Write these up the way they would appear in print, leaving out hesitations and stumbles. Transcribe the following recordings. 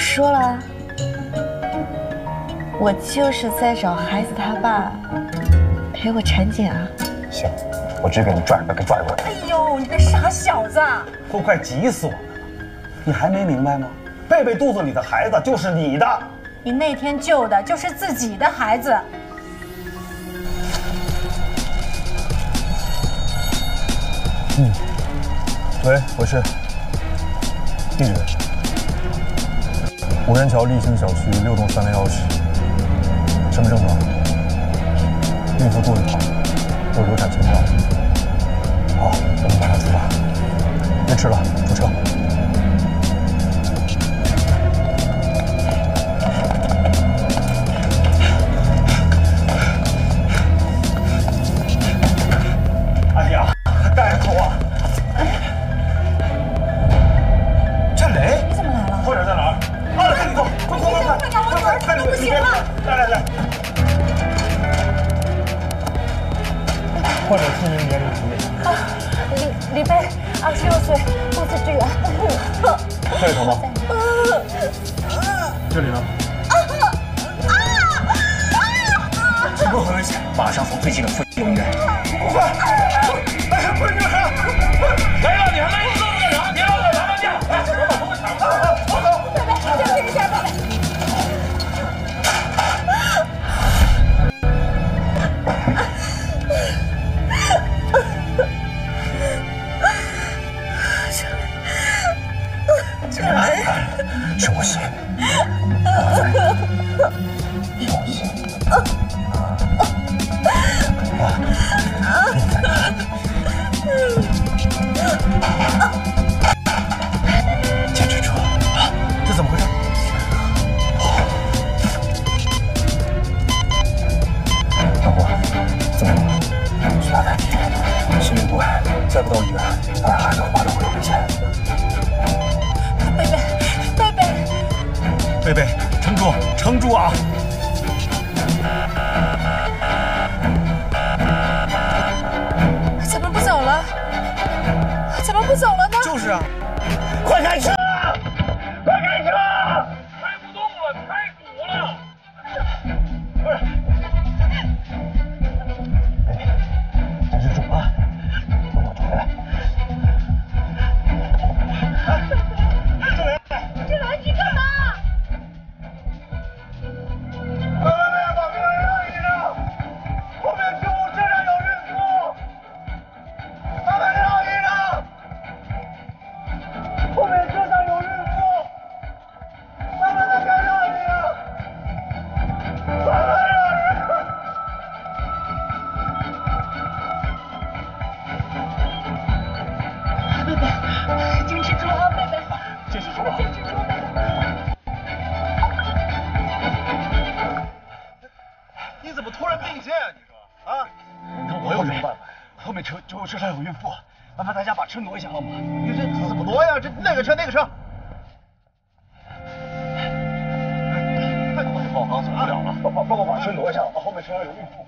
说了，我就是在找孩子他爸陪我产检啊。 行，我直接给你拽过来。 哎呦，你个傻小子！ 都快急死我了，你还没明白吗？贝贝肚子里的孩子就是你的。 你那天救的就是自己的孩子。 喂，我是。地址：五元桥立新小区6栋301室。身份证呢？孕妇肚子疼，有流产前兆。好，我们马上出发。别迟了，出车。哎呀，大夫啊！振雷， 你怎么来了？ 患者在哪儿？啊，赶紧走，快！快点， 不行了！ 来。患者姓名年龄疾病。 啊，李贝，26岁，多次支援。 这里疼吗？这里呢？情况很危险，马上送最近的妇幼医院。快！快点！来了，你还没动干啥？别让我拿半价！哎，我把东西抢了。走。 贝贝，冷静一下，贝贝。深呼吸，休息。坚持住！这怎么回事？老婆，怎么了？去打胎，心律不稳，再不到医院，孩子恐怕都会有危险。贝贝，撑住啊！怎么不走了？呢？就是啊，快开车！ 开不动了，开堵了。 不是，贝贝，坚持住啊！我等着回来。 这来你干嘛？ 把病人让一让，后面救护车上有孕妇，麻烦让一让。后面车上有孕妇，麻烦大家让一让，麻烦让一让。 贝贝，坚持住啊，贝贝， 坚持住啊！ 坚持住，贝贝。 你怎么突然并线啊？你说啊？ 那我有什么办法呀？后面救护车上有孕妇，麻烦大家把车挪一下好吗？ 你这怎么挪呀？这那个车。 好，走不了了，帮我把车挪一下，后面车上有孕妇。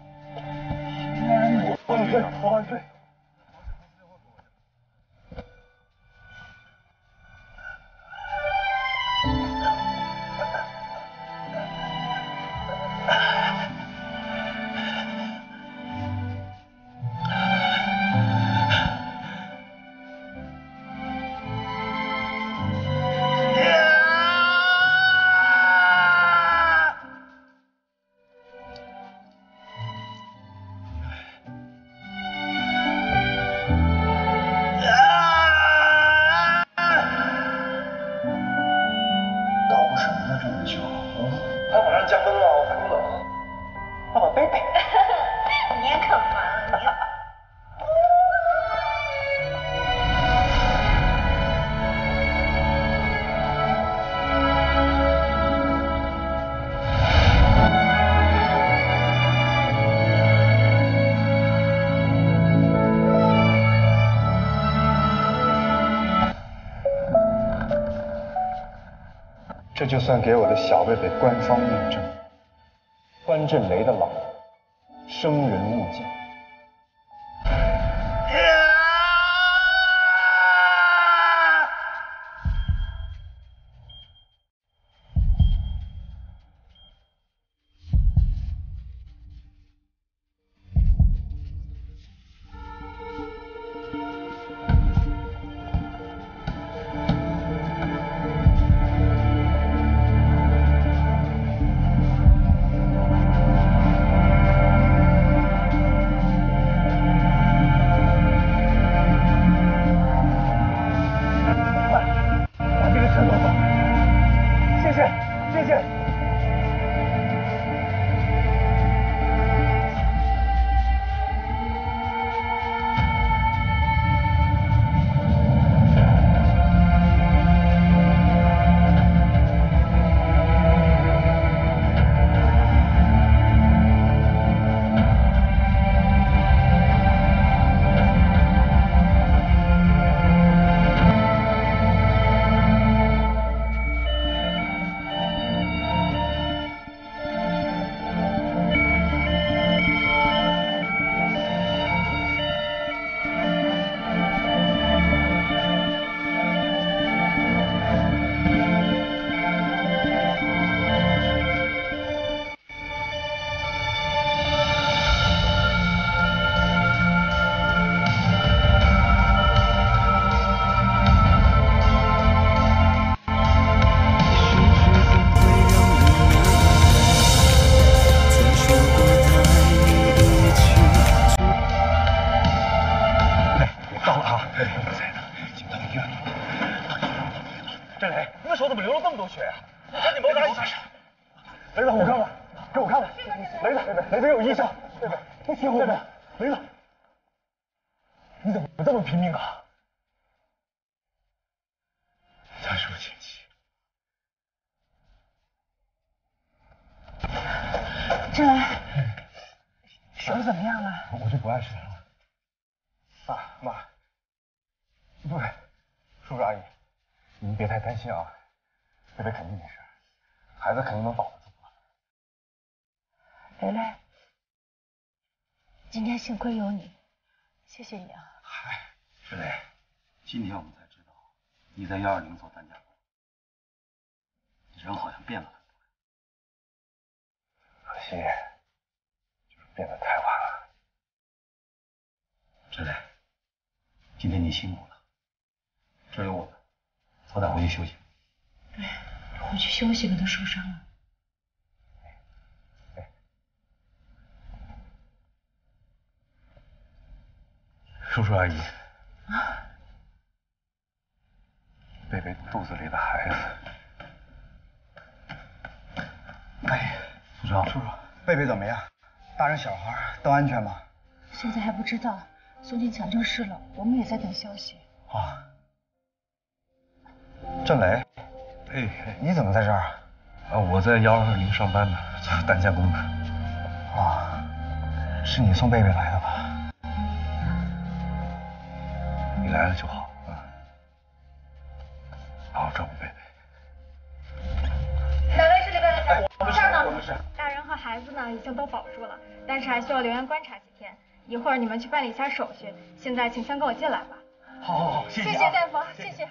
我万岁！这就算给我的小贝贝官方认证，关震雷的老婆，生人勿近。 么多血呀？赶紧包扎一下。 雷子，我看看，给我看看。雷子有医生。贝贝，你听我的，雷子，你怎么这么拼命啊？ 他是我前妻。 郑来，手怎么样了？ 我就不碍事了。妈，对，叔叔阿姨，你们别太担心啊，贝贝肯定没事，孩子肯定能保得住。 雷雷，今天幸亏有你，谢谢你啊。 嗨，志磊，今天我们才知道你在120做担架工，人好像变了很多。 可惜，就是变得太晚了。 志磊，今天你辛苦了，这有我呢，早点回去休息。 对，回去休息吧，他受伤了。 叔叔阿姨，贝贝肚子里的孩子。 哎，叔叔， 贝贝怎么样？大人小孩都安全吗？ 现在还不知道，送进抢救室了，我们也在等消息。 啊，郑雷，你怎么在这儿啊？ 我在120上班呢，做担架工呢。 啊，是你送贝贝来的吧？ 你来了就好啊，好好照顾贝贝。 哪位是里边的人？这儿呢。大人和孩子呢已经都保住了，但是还需要留院观察几天。一会儿你们去办理一下手续。现在请先跟我进来吧。 好，谢谢大夫，谢谢。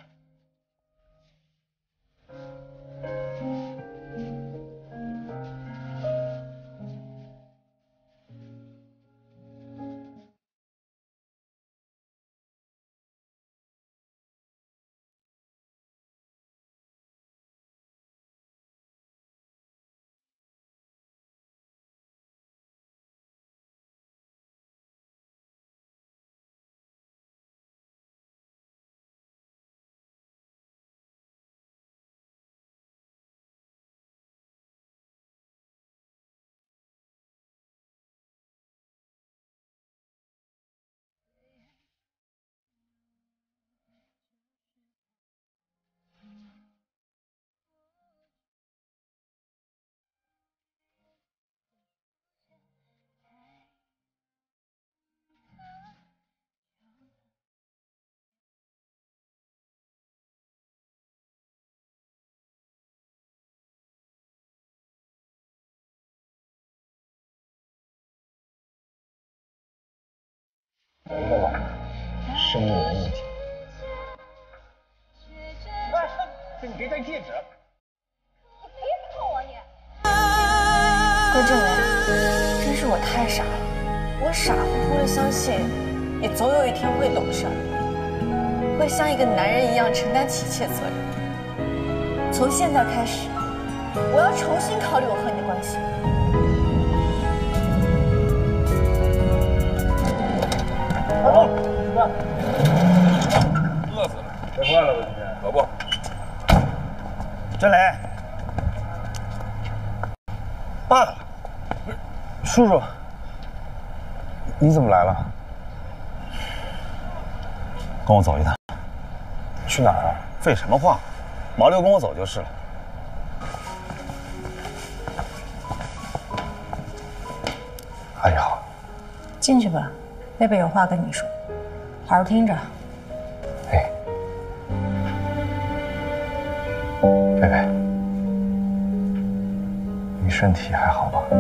一个老人生命的误解。 这你别戴戒指。 你别碰我你！ 关正雷，真是我太傻了，我傻乎乎的相信你总有一天会懂事，会像一个男人一样承担起一切责任。从现在开始，我要重新考虑我和你的关系。 好，饿死了，别坏了吧今天，可不。 郑雷， 爸，叔叔，你怎么来了？ 跟我走一趟。 去哪儿啊？ 废什么话，毛六跟我走就是了。 阿姨好。 进去吧，贝贝有话跟你说，好好听着。 哎，贝贝，你身体还好吧？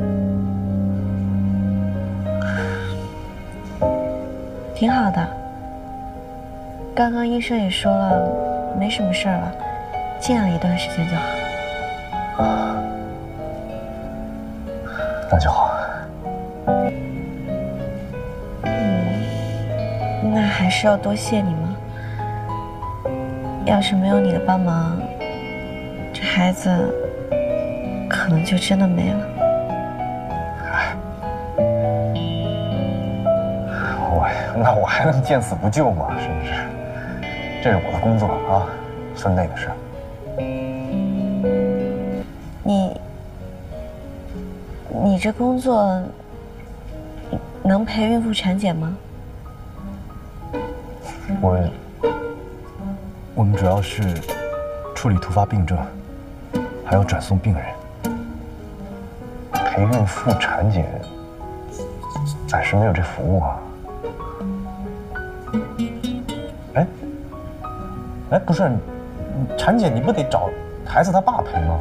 挺好的，刚刚医生也说了，没什么事儿了，静养一段时间就好。 那就好。 那还是要多谢你吗？要是没有你的帮忙，这孩子可能就真的没了。 我还能见死不救吗？是不是？这是我的工作啊，分内的事。 你这工作能陪孕妇产检吗？ 我们主要是处理突发病症，还要转送病人。 陪孕妇产检，暂时没有这服务啊。 不是，产检你不得找孩子他爸陪吗？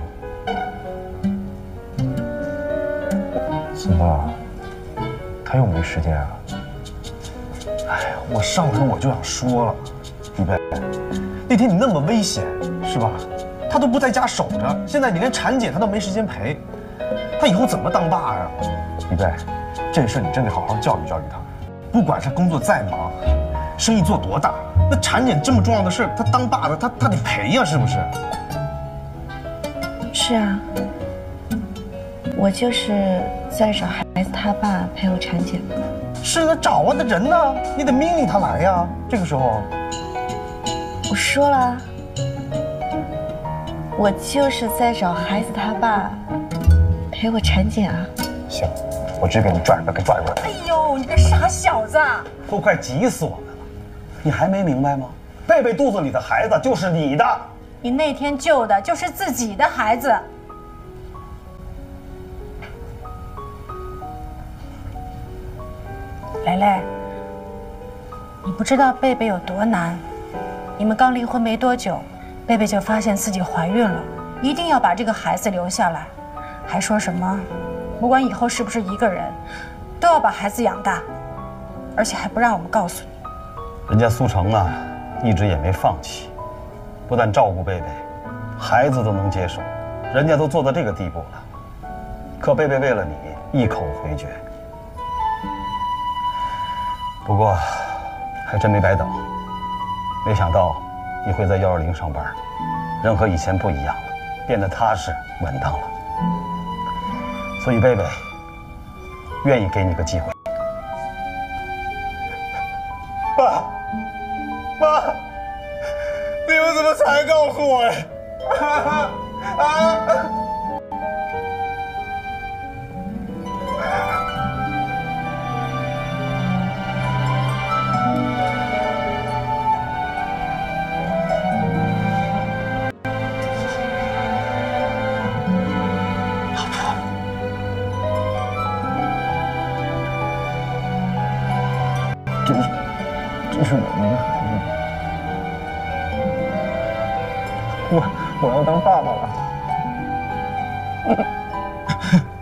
怎么了？他又没时间啊？ 哎呀，我上回我就想说了，李贝，那天你那么危险，是吧？他都不在家守着，现在你连产检他都没时间陪，他以后怎么当爸呀？李贝，这事你真得好好教育教育他。不管他工作再忙，生意做多大，那产检这么重要的事，他当爸的他得陪呀，是不是？ 是啊，我就是在找孩子他爸陪我产检。 是啊，找啊，那人呢？你得命令他来呀。这个时候， 我说了，我就是在找孩子他爸陪我产检啊。 行，我直接给你拽过来。 哎呦，你个傻小子！ 都快急死我们了，你还没明白吗？贝贝肚子里的孩子就是你的。 你那天救的就是自己的孩子。蕾蕾，你不知道贝贝有多难。你们刚离婚没多久，贝贝就发现自己怀孕了，一定要把这个孩子留下来，还说什么，不管以后是不是一个人，都要把孩子养大，而且还不让我们告诉你。 人家苏城啊，一直也没放弃，不但照顾贝贝，孩子都能接受，人家都做到这个地步了。可贝贝为了你一口回绝。不过，还真没白等。没想到你会在120上班，人和以前不一样了，变得踏实稳当了。所以贝贝愿意给你个机会。 妈，你们怎么才告诉我呀？ 这是我们的孩子，我要当爸爸了。